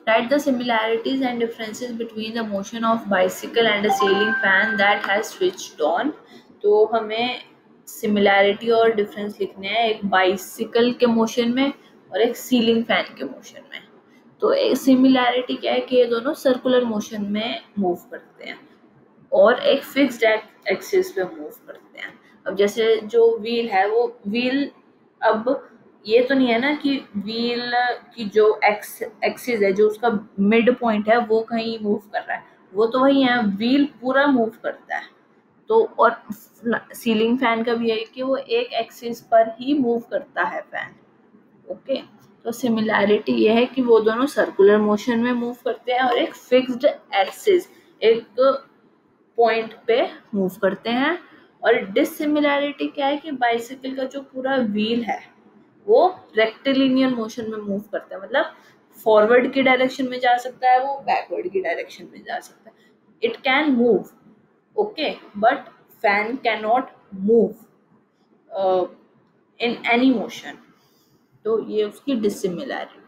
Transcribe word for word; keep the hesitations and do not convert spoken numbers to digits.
Write the similarities and differences between the motion of bicycle and a ceiling fan that has switched on. तो हमें similarity और difference लिखने हैं एक bicycle के मोशन में और एक सीलिंग फैन के मोशन में। तो एक सिमिलैरिटी क्या है कि ये दोनों सर्कुलर मोशन में मूव करते हैं और एक फिक्स्ड एक्सिस पे मूव करते हैं। अब जैसे जो व्हील है वो व्हील, अब ये तो नहीं है ना कि व्हील की जो एक्स एक्सिस है, जो उसका मिड पॉइंट है वो कहीं मूव कर रहा है, वो तो वही है, व्हील पूरा मूव करता है। तो और सीलिंग फैन का भी है कि वो एक एक्सिस पर ही मूव करता है फैन। ओके, तो सिमिलैरिटी ये है कि वो दोनों सर्कुलर मोशन में मूव करते हैं और एक फिक्स्ड एक्सिस, एक पॉइंट पे मूव करते हैं। और डिसिमिलैरिटी क्या है कि बाइसिकल का जो पूरा व्हील है वो रेक्टिलिनियर मोशन में मूव करता है, मतलब फॉरवर्ड की डायरेक्शन में जा सकता है, वो बैकवर्ड की डायरेक्शन में जा सकता है। It can move, okay, but fan can not move in any motion. तो ये उसकी डिसिमिलैरिटी।